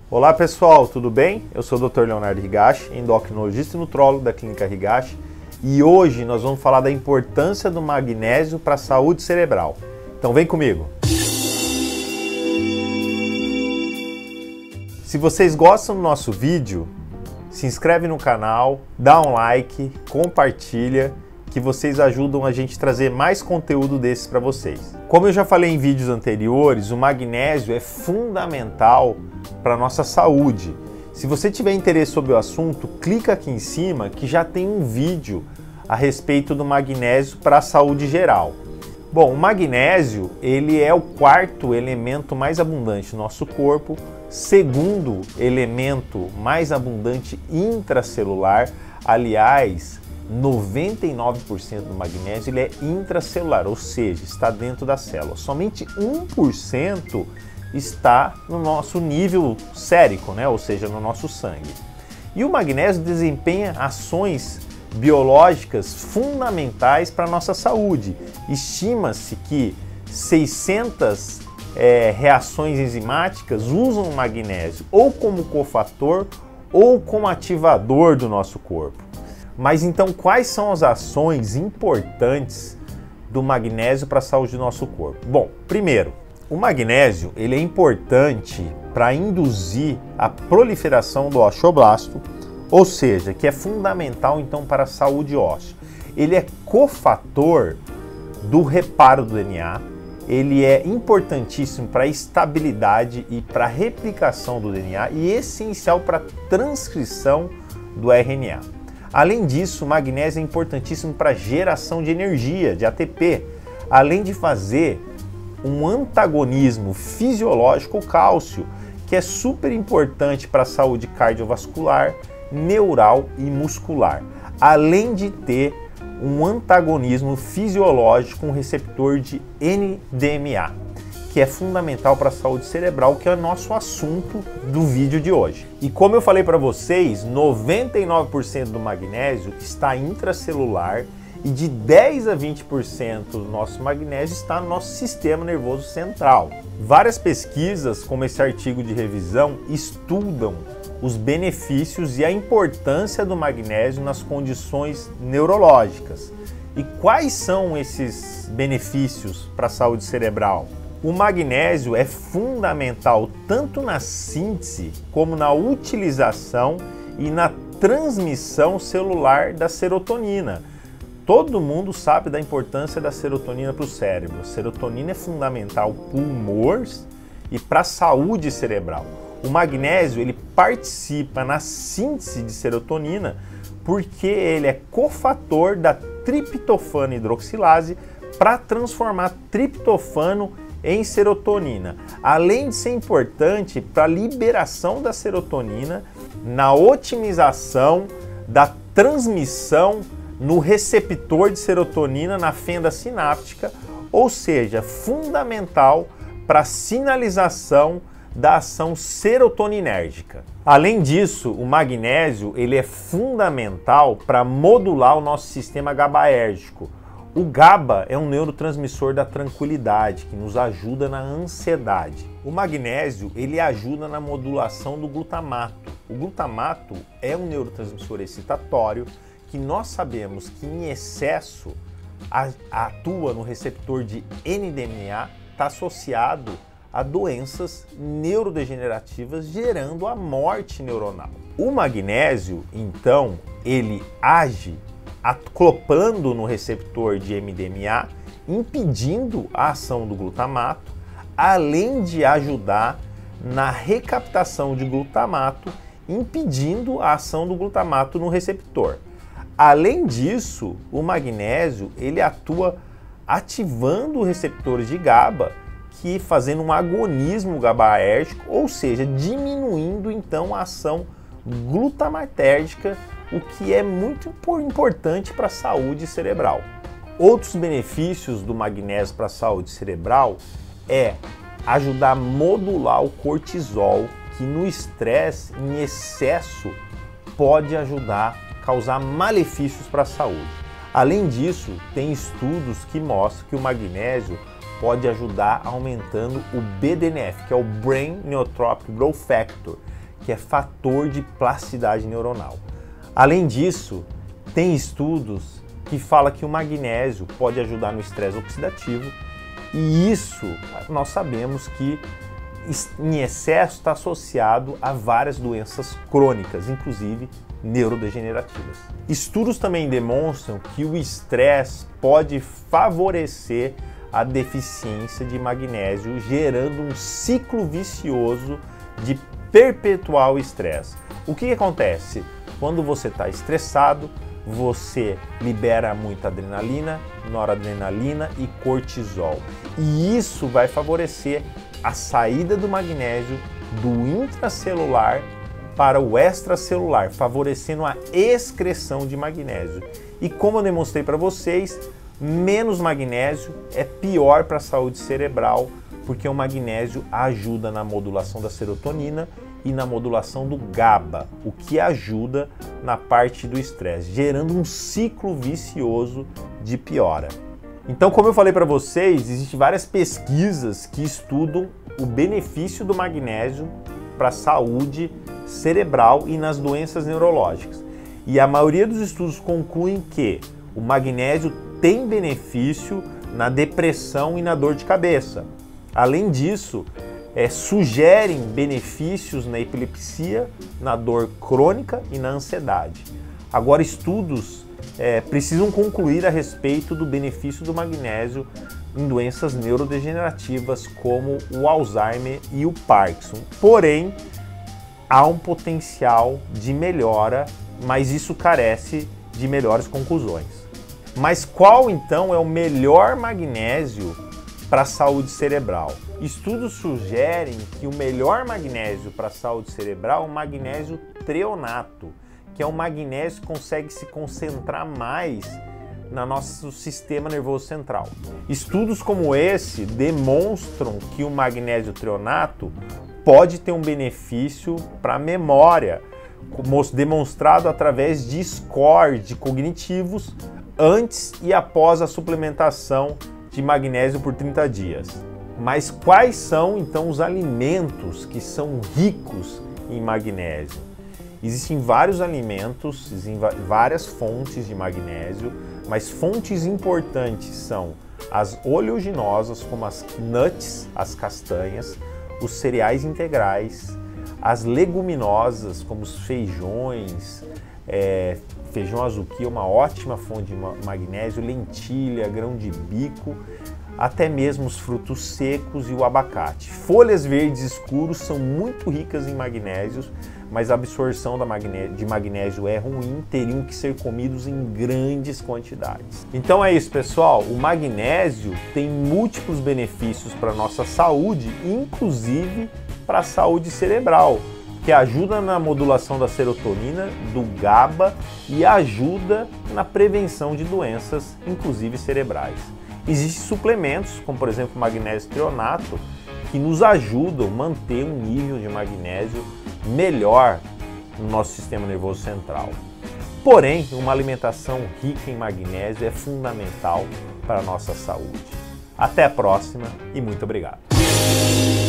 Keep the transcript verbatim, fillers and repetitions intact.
Olá pessoal, tudo bem? Eu sou o doutor Leonardo Higashi, endocrinologista e nutrólogo da Clínica Higashi, e hoje nós vamos falar da importância do magnésio para a saúde cerebral. Então vem comigo! Se vocês gostam do nosso vídeo, se inscreve no canal, dá um like, compartilha, que vocês ajudam a gente a trazer mais conteúdo desses para vocês. Como eu já falei em vídeos anteriores, o magnésio é fundamental para a nossa saúde. Se você tiver interesse sobre o assunto, clica aqui em cima que já tem um vídeo a respeito do magnésio para a saúde geral. Bom, o magnésio ele é o quarto elemento mais abundante no nosso corpo, segundo elemento mais abundante intracelular. Aliás, noventa e nove por cento do magnésio ele é intracelular, ou seja, está dentro da célula. Somente um por cento está no nosso nível sérico, né? Ou seja, no nosso sangue. E o magnésio desempenha ações biológicas fundamentais para a nossa saúde. Estima-se que seiscentas é, reações enzimáticas usam o magnésio ou como cofator ou como ativador do nosso corpo. Mas então, quais são as ações importantes do magnésio para a saúde do nosso corpo? Bom, primeiro, o magnésio ele é importante para induzir a proliferação do osteoblasto, ou seja, que é fundamental então para a saúde óssea. Ele é cofator do reparo do D N A, ele é importantíssimo para a estabilidade e para a replicação do D N A e essencial para a transcrição do R N A. Além disso, o magnésio é importantíssimo para a geração de energia, de A T P, além de fazer um antagonismo fisiológico ao cálcio, que é super importante para a saúde cardiovascular, neural e muscular, além de ter um antagonismo fisiológico com o receptor de N D M A, que é fundamental para a saúde cerebral, que é o nosso assunto do vídeo de hoje. E como eu falei para vocês, noventa e nove por cento do magnésio está intracelular e de dez a vinte por cento do nosso magnésio está no nosso sistema nervoso central. Várias pesquisas, como esse artigo de revisão, estudam os benefícios e a importância do magnésio nas condições neurológicas. E quais são esses benefícios para a saúde cerebral? O magnésio é fundamental tanto na síntese como na utilização e na transmissão celular da serotonina. Todo mundo sabe da importância da serotonina para o cérebro. A serotonina é fundamental para o humor e para a saúde cerebral. O magnésio ele participa na síntese de serotonina porque ele é cofator da triptofano hidroxilase para transformar triptofano em serotonina, além de ser importante para a liberação da serotonina na otimização da transmissão no receptor de serotonina na fenda sináptica, ou seja, fundamental para a sinalização da ação serotoninérgica. Além disso, o magnésio ele é fundamental para modular o nosso sistema GABAérgico. O GABA é um neurotransmissor da tranquilidade, que nos ajuda na ansiedade. O magnésio ele ajuda na modulação do glutamato. O glutamato é um neurotransmissor excitatório que nós sabemos que em excesso atua no receptor de N D M A, está associado a doenças neurodegenerativas, gerando a morte neuronal. O magnésio, então, ele age acoplando no receptor de M D M A, impedindo a ação do glutamato, além de ajudar na recaptação de glutamato, impedindo a ação do glutamato no receptor. Além disso, o magnésio ele atua ativando receptores de GABA, que fazendo um agonismo GABAérgico, ou seja, diminuindo então a ação glutamatérgica, o que é muito importante para a saúde cerebral. Outros benefícios do magnésio para a saúde cerebral é ajudar a modular o cortisol, que no estresse em excesso pode ajudar a causar malefícios para a saúde. Além disso, tem estudos que mostram que o magnésio pode ajudar aumentando o B D N F, que é o Brain Neurotrophic Growth Factor, que é fator de plasticidade neuronal. Além disso, tem estudos que falam que o magnésio pode ajudar no estresse oxidativo, e isso nós sabemos que em excesso está associado a várias doenças crônicas, inclusive neurodegenerativas. Estudos também demonstram que o estresse pode favorecer a deficiência de magnésio, gerando um ciclo vicioso de perpetual estresse. O que, que acontece? Quando você está estressado, você libera muita adrenalina, noradrenalina e cortisol. E isso vai favorecer a saída do magnésio do intracelular para o extracelular, favorecendo a excreção de magnésio. E como eu demonstrei para vocês, menos magnésio é pior para a saúde cerebral, porque o magnésio ajuda na modulação da serotonina e na modulação do GABA, o que ajuda na parte do estresse, gerando um ciclo vicioso de piora. Então, como eu falei para vocês, existem várias pesquisas que estudam o benefício do magnésio para a saúde cerebral e nas doenças neurológicas. E a maioria dos estudos concluem que o magnésio tem benefício na depressão e na dor de cabeça. Além disso, é, sugerem benefícios na epilepsia, na dor crônica e na ansiedade. Agora, estudos é, precisam concluir a respeito do benefício do magnésio em doenças neurodegenerativas como o Alzheimer e o Parkinson. Porém, há um potencial de melhora, mas isso carece de melhores conclusões. Mas qual então é o melhor magnésio para a saúde cerebral? Estudos sugerem que o melhor magnésio para a saúde cerebral é o magnésio treonato, que é um magnésio que consegue se concentrar mais no nosso sistema nervoso central. Estudos como esse demonstram que o magnésio treonato pode ter um benefício para a memória, demonstrado através de scores cognitivos antes e após a suplementação de magnésio por trinta dias. Mas quais são então os alimentos que são ricos em magnésio? Existem vários alimentos, existem várias fontes de magnésio, mas fontes importantes são as oleaginosas, como as nuts, as castanhas, os cereais integrais, as leguminosas, como os feijões, é, feijão azuki é uma ótima fonte de magnésio, lentilha, grão de bico, até mesmo os frutos secos e o abacate. Folhas verdes escuros são muito ricas em magnésios, mas a absorção da magnésio, de magnésio é ruim, teriam que ser comidos em grandes quantidades. Então é isso, pessoal. O magnésio tem múltiplos benefícios para a nossa saúde, inclusive para a saúde cerebral, que ajuda na modulação da serotonina, do GABA e ajuda na prevenção de doenças, inclusive cerebrais. Existem suplementos, como por exemplo o magnésio treonato, que nos ajudam a manter um nível de magnésio melhor no nosso sistema nervoso central. Porém, uma alimentação rica em magnésio é fundamental para a nossa saúde. Até a próxima e muito obrigado!